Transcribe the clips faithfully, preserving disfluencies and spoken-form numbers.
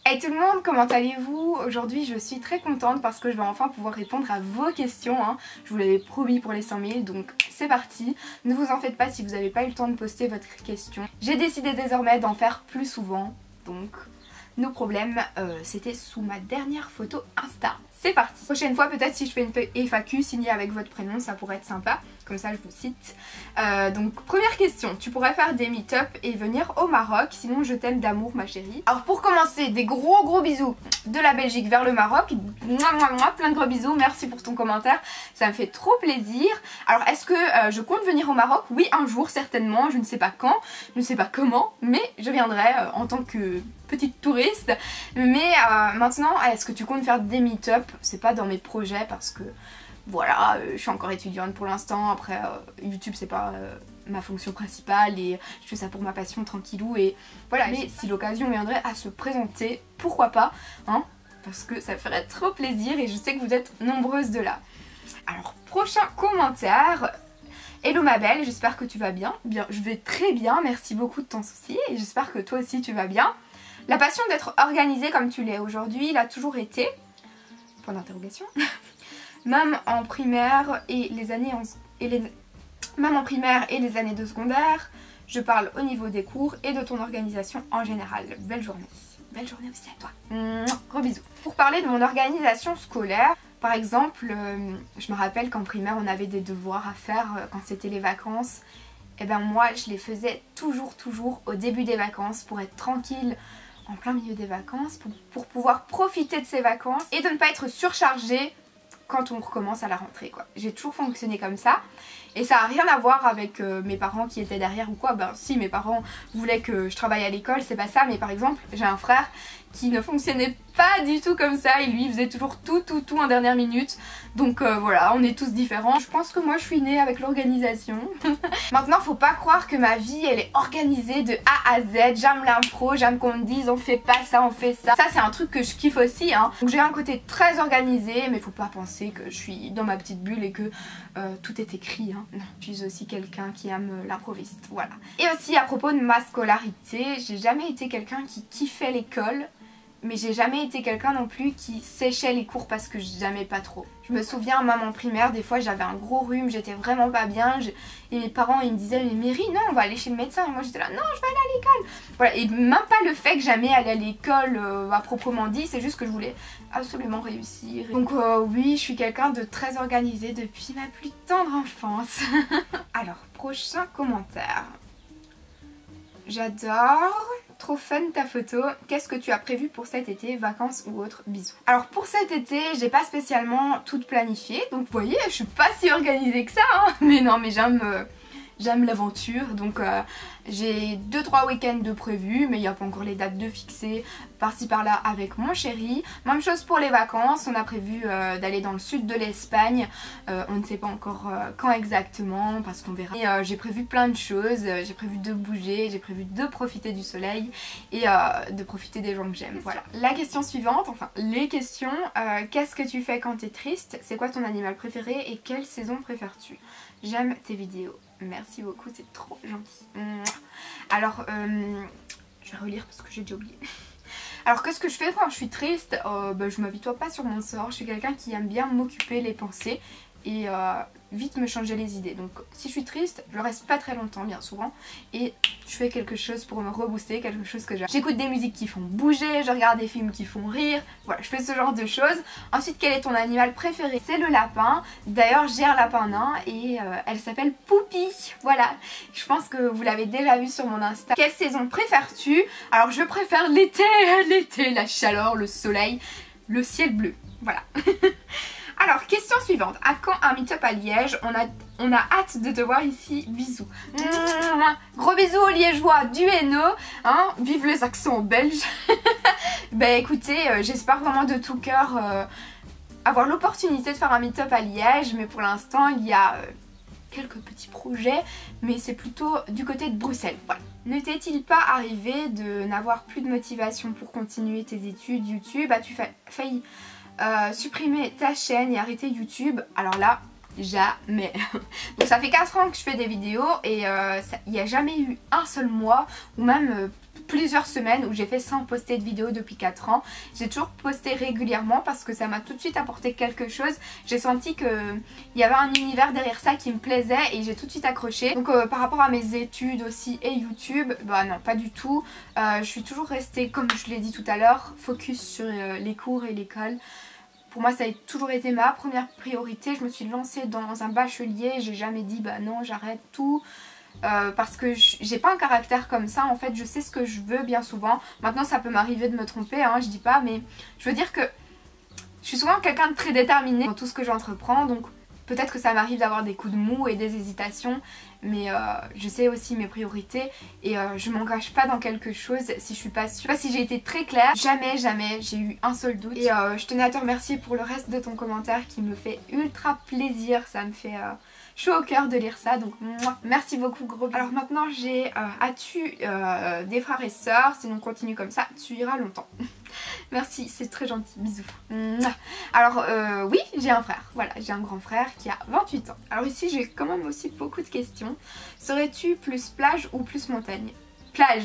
Hey tout le monde, comment allez-vous? Aujourd'hui je suis très contente parce que je vais enfin pouvoir répondre à vos questions, hein. Je vous l'avais promis pour les cinq mille, donc c'est parti. Ne vous en faites pas si vous n'avez pas eu le temps de poster votre question. J'ai décidé désormais d'en faire plus souvent, donc nos problèmes, euh, c'était sous ma dernière photo Insta. C'est parti. Prochaine fois peut-être si je fais une F A Q signée avec votre prénom, ça pourrait être sympa, comme ça je vous cite. Euh, donc première question, tu pourrais faire des meet-up et venir au Maroc, sinon je t'aime d'amour ma chérie. Alors pour commencer, des gros gros bisous de la Belgique vers le Maroc. Mouah, mouah, mouah, plein de gros bisous, merci pour ton commentaire, ça me fait trop plaisir. Alors est-ce que euh, je compte venir au Maroc? Oui, un jour certainement, je ne sais pas quand, je ne sais pas comment, mais je viendrai euh, en tant que petite touriste. Mais euh, maintenant, est-ce que tu comptes faire des meet-up? C'est pas dans mes projets parce que voilà, euh, je suis encore étudiante pour l'instant. Après euh, YouTube c'est pas euh, ma fonction principale et je fais ça pour ma passion tranquillou et voilà. Mais si l'occasion viendrait à se présenter, pourquoi pas, hein, parce que ça ferait trop plaisir et je sais que vous êtes nombreuses de là. Alors prochain commentaire. Hello ma belle, j'espère que tu vas bien. Bien, je vais très bien, merci beaucoup de ton souci et j'espère que toi aussi tu vas bien. La passion d'être organisée comme tu l'es aujourd'hui l'a toujours été, point d'interrogation, même en primaire et les années en, et les, même en primaire et les années de secondaire, je parle au niveau des cours et de ton organisation en général. Belle journée, belle journée aussi à toi, Mouah, gros bisous. Pour parler de mon organisation scolaire, par exemple, euh, je me rappelle qu'en primaire on avait des devoirs à faire euh, quand c'était les vacances. Et ben moi je les faisais toujours toujours au début des vacances pour être tranquille en plein milieu des vacances, pour, pour pouvoir profiter de ces vacances et de ne pas être surchargée quand on recommence à la rentrée quoi. J'ai toujours fonctionné comme ça et ça n'a rien à voir avec euh, mes parents qui étaient derrière ou quoi. Ben si, mes parents voulaient que je travaille à l'école, c'est pas ça, mais par exemple j'ai un frère qui ne fonctionnait pas du tout comme ça et lui il faisait toujours tout tout tout en dernière minute. Donc euh, voilà, on est tous différents. Je pense que moi je suis née avec l'organisation. Maintenant faut pas croire que ma vie elle est organisée de A à Z. J'aime l'impro, j'aime qu'on me dise on fait pas ça, on fait ça. Ça c'est un truc que je kiffe aussi, hein. Donc j'ai un côté très organisé, mais faut pas penser que je suis dans ma petite bulle et que euh, tout est écrit, hein. Non, je suis aussi quelqu'un qui aime l'improviste, voilà. Et aussi à propos de ma scolarité, j'ai jamais été quelqu'un qui kiffait l'école. Mais j'ai jamais été quelqu'un non plus qui séchait les cours parce que j'aimais pas trop. Je me souviens, même en primaire, des fois j'avais un gros rhume, j'étais vraiment pas bien. Je... Et mes parents ils me disaient mais Mary, non on va aller chez le médecin. Et moi j'étais là non je vais aller à l'école. Voilà, et même pas le fait que j'aimais aller à l'école euh, à proprement dit, c'est juste que je voulais absolument réussir. Donc euh, oui, je suis quelqu'un de très organisé depuis ma plus tendre enfance. Alors, prochain commentaire. J'adore. Trop fun ta photo. Qu'est-ce que tu as prévu pour cet été, vacances ou autre? Bisous. Alors pour cet été, j'ai pas spécialement tout planifié. Donc vous voyez, je suis pas si organisée que ça, hein. Mais non, mais j'aime euh, j'aime l'aventure. Donc euh, j'ai deux trois week-ends de prévus, mais il n'y a pas encore les dates de fixer par-ci par-là avec mon chéri. Même chose pour les vacances, on a prévu euh, d'aller dans le sud de l'Espagne. Euh, on ne sait pas encore euh, quand exactement parce qu'on verra. Et euh, j'ai prévu plein de choses, j'ai prévu de bouger, j'ai prévu de profiter du soleil et euh, de profiter des gens que j'aime. Voilà. La question suivante, enfin les questions, euh, qu'est-ce que tu fais quand t'es triste? C'est quoi ton animal préféré et quelle saison préfères-tu? J'aime tes vidéos. Merci beaucoup, c'est trop gentil. Alors, euh, je vais relire parce que j'ai déjà oublié. Alors qu'est-ce que je fais quand je suis triste? euh, bah, Je m'habitue pas sur mon sort, je suis quelqu'un qui aime bien m'occuper les pensées et euh, vite me changer les idées. Donc si je suis triste, je reste pas très longtemps bien souvent et je fais quelque chose pour me rebooster, quelque chose que j'aime. J'écoute des musiques qui font bouger, je regarde des films qui font rire, voilà, je fais ce genre de choses. Ensuite, quel est ton animal préféré? C'est le lapin. D'ailleurs j'ai un lapin nain et euh, elle s'appelle Poupie, voilà. Je pense que vous l'avez déjà vu sur mon Insta. Quelle saison préfères-tu? Alors je préfère l'été, l'été, la chaleur, le soleil, le ciel bleu, voilà. Alors, question suivante. À quand un meet-up à Liège? On a, on a hâte de te voir ici. Bisous. Mmh, gros bisous aux Liégeois du Hainaut. Hein, vive les accents belges. Ben écoutez, euh, j'espère vraiment de tout cœur euh, avoir l'opportunité de faire un meet-up à Liège. Mais pour l'instant, il y a euh, quelques petits projets. Mais c'est plutôt du côté de Bruxelles. Voilà. Ne t'est-il pas arrivé de n'avoir plus de motivation pour continuer tes études YouTube? As-tu fa failli... Euh, supprimer ta chaîne et arrêter YouTube? Alors là, jamais. Donc ça fait quatre ans que je fais des vidéos et il euh, n'y a jamais eu un seul mois ou même euh, plusieurs semaines où j'ai fait sans poster de vidéo depuis quatre ans. J'ai toujours posté régulièrement parce que ça m'a tout de suite apporté quelque chose. J'ai senti qu'il y avait un univers derrière ça qui me plaisait et j'ai tout de suite accroché. Donc euh, par rapport à mes études aussi et YouTube, bah non, pas du tout. Euh, je suis toujours restée, comme je l'ai dit tout à l'heure, focus sur euh, les cours et l'école. Pour moi ça a toujours été ma première priorité. Je me suis lancée dans un bachelier, j'ai jamais dit bah non j'arrête tout. Euh, parce que j'ai pas un caractère comme ça en fait, je sais ce que je veux bien souvent. Maintenant ça peut m'arriver de me tromper, hein, je dis pas, mais je veux dire que je suis souvent quelqu'un de très déterminé dans tout ce que j'entreprends, donc peut-être que ça m'arrive d'avoir des coups de mou et des hésitations, mais euh, je sais aussi mes priorités et euh, je m'engage pas dans quelque chose si je suis pas sûre. Je sais pas si j'ai été très claire, jamais jamais j'ai eu un seul doute. Et euh, je tenais à te remercier pour le reste de ton commentaire qui me fait ultra plaisir, ça me fait euh, chaud au cœur de lire ça, donc mouah, merci beaucoup, gros bisous. Alors maintenant j'ai euh, as-tu euh, des frères et sœurs? Sinon continue comme ça, tu iras longtemps. Merci, c'est très gentil, bisous. Mouah. Alors euh, oui, j'ai un frère, voilà, j'ai un grand frère qui a vingt-huit ans. Alors ici j'ai quand même aussi beaucoup de questions. Serais-tu plus plage ou plus montagne? Plage.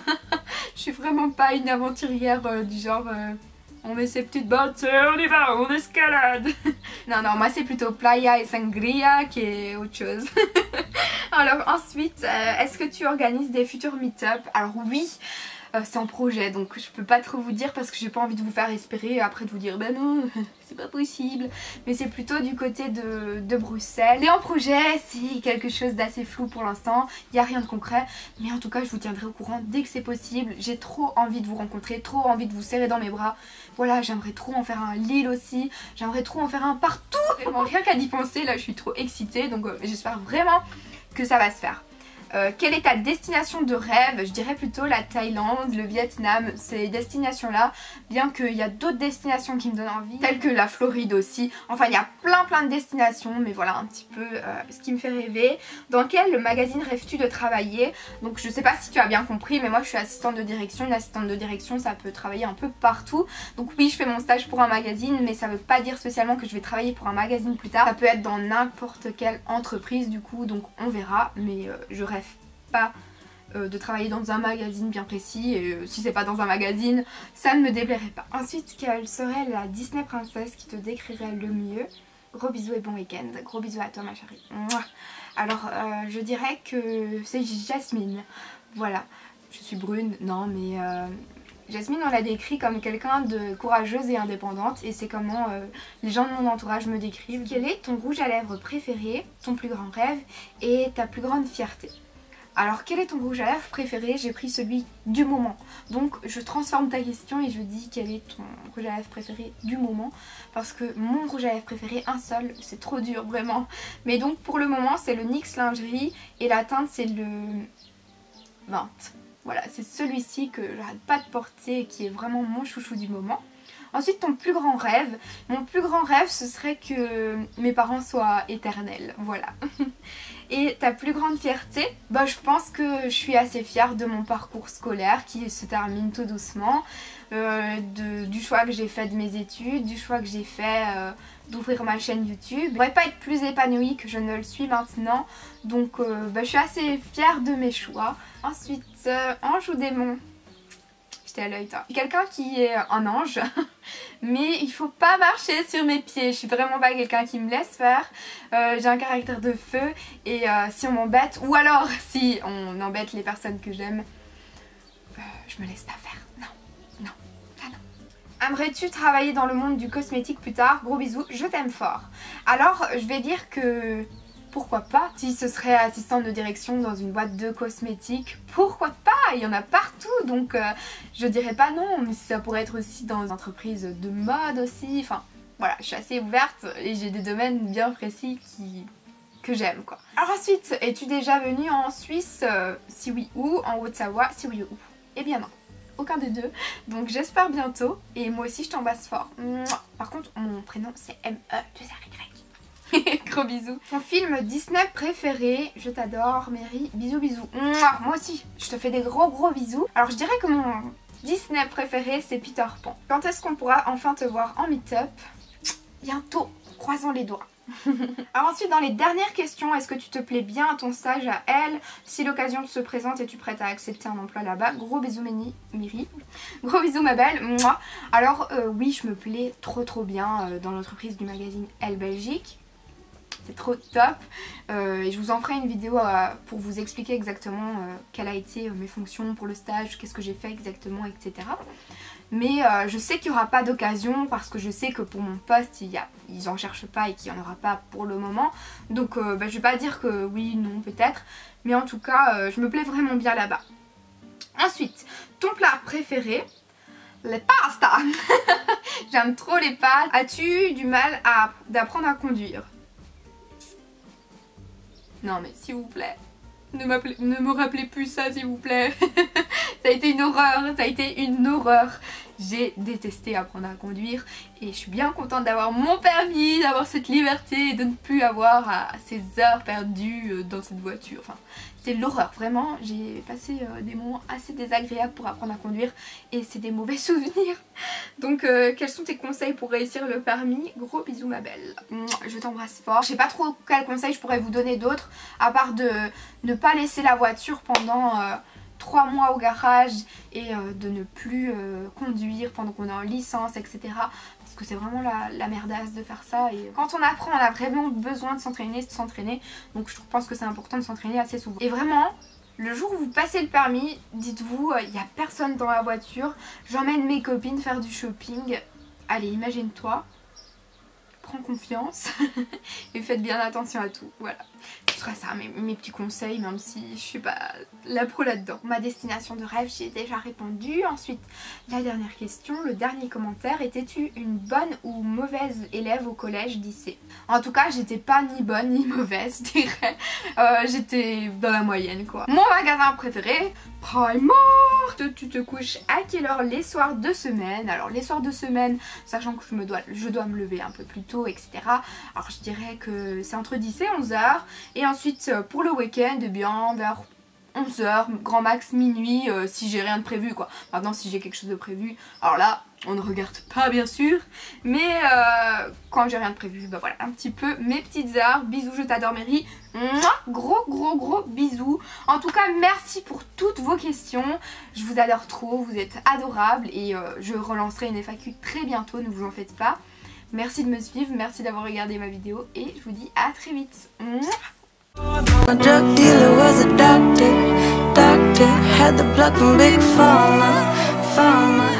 Je suis vraiment pas une aventurière euh, du genre... Euh, on met ses petites bottes, on y va, on escalade. Non, non, moi c'est plutôt playa et sangria qui est autre chose. Alors ensuite, euh, est-ce que tu organises des futurs meet-up? Alors oui, euh, c'est en projet, donc je peux pas trop vous dire parce que j'ai pas envie de vous faire espérer et après de vous dire ben non, c'est pas possible. Mais c'est plutôt du côté de, de Bruxelles. Et en projet, c'est quelque chose d'assez flou pour l'instant, il n'y a rien de concret. Mais en tout cas, je vous tiendrai au courant dès que c'est possible. J'ai trop envie de vous rencontrer, trop envie de vous serrer dans mes bras. Voilà, j'aimerais trop en faire un Lille aussi, j'aimerais trop en faire un partout. Vraiment, rien qu'à y penser, là je suis trop excitée, donc euh, j'espère vraiment que ça va se faire. Euh, quelle est ta destination de rêve? Je dirais plutôt la Thaïlande, le Vietnam, ces destinations-là, bien qu'il y a d'autres destinations qui me donnent envie, telles que la Floride aussi. Enfin, il y a plein plein de destinations, mais voilà un petit peu euh, ce qui me fait rêver. Dans quel magazine rêves-tu de travailler? Donc je sais pas si tu as bien compris, mais moi je suis assistante de direction. Une assistante de direction, ça peut travailler un peu partout. Donc oui, je fais mon stage pour un magazine, mais ça veut pas dire spécialement que je vais travailler pour un magazine plus tard. Ça peut être dans n'importe quelle entreprise du coup, donc on verra, mais euh, je rêve pas euh, de travailler dans un magazine bien précis et euh, si c'est pas dans un magazine ça ne me déplairait pas. Ensuite, quelle serait la Disney princesse qui te décrirait le mieux? Gros bisous et bon week-end. Gros bisous à toi ma chérie. Mouah. Alors euh, je dirais que c'est Jasmine. Voilà, je suis brune, non mais euh, Jasmine on la décrit comme quelqu'un de courageuse et indépendante et c'est comment euh, les gens de mon entourage me décrivent. Quel est ton rouge à lèvres préféré, ton plus grand rêve et ta plus grande fierté? Alors quel est ton rouge à lèvres préféré? J'ai pris celui du moment. Donc je transforme ta question et je dis quel est ton rouge à lèvres préféré du moment. Parce que mon rouge à lèvres préféré, un seul, c'est trop dur vraiment. Mais donc pour le moment c'est le N Y X Lingerie et la teinte c'est le vingt. Voilà, c'est celui-ci que j'arrête pas de porter et qui est vraiment mon chouchou du moment. Ensuite, ton plus grand rêve. Mon plus grand rêve, ce serait que mes parents soient éternels. Voilà. Et ta plus grande fierté? Bah, je pense que je suis assez fière de mon parcours scolaire qui se termine tout doucement. Euh, de, du choix que j'ai fait de mes études, du choix que j'ai fait euh, d'ouvrir ma chaîne YouTube. Je pourrais pas être plus épanouie que je ne le suis maintenant. Donc, euh, bah, je suis assez fière de mes choix. Ensuite, euh, ange ou démon? À l'œil. Quelqu'un qui est un ange, mais il faut pas marcher sur mes pieds. Je suis vraiment pas quelqu'un qui me laisse faire. Euh, j'ai un caractère de feu et euh, si on m'embête, ou alors si on embête les personnes que j'aime, euh, je me laisse pas faire. Non, non, ah non. Aimerais-tu travailler dans le monde du cosmétique plus tard? Gros bisous, je t'aime fort. Alors, je vais dire que pourquoi pas? Si ce serait assistante de direction dans une boîte de cosmétiques, pourquoi pas? Il y en a partout, donc euh, je dirais pas non, mais ça pourrait être aussi dans une entreprise de mode aussi, enfin voilà, je suis assez ouverte et j'ai des domaines bien précis qui... que j'aime quoi. Alors ensuite, es-tu déjà venue en Suisse? euh, Si oui, où? En Haute-Savoie? Si oui, où? Eh bien non, aucun des deux, donc j'espère bientôt et moi aussi je t'embrasse fort. Mouah. Par contre, mon prénom c'est M E deux R Y. Gros bisous. Ton film Disney préféré? Je t'adore Mary, bisous bisous. Mouah, moi aussi, je te fais des gros gros bisous. Alors je dirais que mon Disney préféré c'est Peter Pan. Quand est-ce qu'on pourra enfin te voir en meet-up? Bientôt, croisons les doigts. Alors ensuite, dans les dernières questions, est-ce que tu te plais bien à ton stage à Elle? Si l'occasion se présente, es-tu prête à accepter un emploi là-bas? Gros bisous Mini, Miri. Gros bisous ma belle. Moi. Alors euh, oui, je me plais trop trop bien euh, dans l'entreprise du magazine Elle Belgique. C'est trop top. Euh, et je vous en ferai une vidéo euh, pour vous expliquer exactement euh, quelles a été euh, mes fonctions pour le stage, qu'est-ce que j'ai fait exactement, et cetera. Mais euh, je sais qu'il n'y aura pas d'occasion parce que je sais que pour mon poste, il y a, ils n'en cherchent pas et qu'il n'y en aura pas pour le moment. Donc euh, bah, je ne vais pas dire que oui, non, peut-être. Mais en tout cas, euh, je me plais vraiment bien là-bas. Ensuite, ton plat préféré? Les pastas. J'aime trop les pâtes. As-tu du mal à d'apprendre à conduire? Non mais s'il vous plaît, ne, ne me rappelez plus ça s'il vous plaît. Ça a été une horreur, ça a été une horreur. J'ai détesté apprendre à conduire et je suis bien contente d'avoir mon permis, d'avoir cette liberté et de ne plus avoir à, à ces heures perdues dans cette voiture. Enfin, c'est l'horreur, vraiment. J'ai passé euh, des moments assez désagréables pour apprendre à conduire et c'est des mauvais souvenirs. Donc euh, quels sont tes conseils pour réussir le permis? Gros bisous ma belle. Je t'embrasse fort. Je sais pas trop quels conseils je pourrais vous donner d'autres à part de ne pas laisser la voiture pendant... Euh, trois mois au garage et euh, de ne plus euh, conduire pendant qu'on est en licence, et cetera. Parce que c'est vraiment la, la merdasse de faire ça. Et quand on apprend, on a vraiment besoin de s'entraîner, de s'entraîner. Donc je pense que c'est important de s'entraîner assez souvent. Et vraiment, le jour où vous passez le permis, dites-vous, il euh, n'y a personne dans la voiture. J'emmène mes copines faire du shopping. Allez, imagine-toi. Prends confiance et faites bien attention à tout. Voilà. Ce sera ça, mes, mes petits conseils, même si je suis pas la pro là-dedans. Ma destination de rêve, j'ai déjà répondu. Ensuite, la dernière question, le dernier commentaire. Étais-tu une bonne ou mauvaise élève au collège, lycée? En tout cas, j'étais pas ni bonne ni mauvaise, je dirais. Euh, j'étais dans la moyenne, quoi. Mon magasin préféré, Primark. Tu te couches à quelle heure les soirs de semaine? Alors, les soirs de semaine, sachant que je, me dois, je dois me lever un peu plus tôt, et cetera. Alors, je dirais que c'est entre dix et onze heures. Et ensuite pour le week-end, eh bien vers onze heures, grand max minuit, euh, si j'ai rien de prévu quoi. Maintenant si j'ai quelque chose de prévu, alors là on ne regarde pas bien sûr, mais euh, quand j'ai rien de prévu, bah voilà un petit peu mes petites heures. Bisous, je t'adore Mary. Mouah, gros gros gros bisous. En tout cas merci pour toutes vos questions, je vous adore trop, vous êtes adorables et euh, je relancerai une F A Q très bientôt, ne vous en faites pas. Merci de me suivre, merci d'avoir regardé ma vidéo et je vous dis à très vite. My drug dealer was a doctor, doctor, had the plug from Big Pharma, Pharma.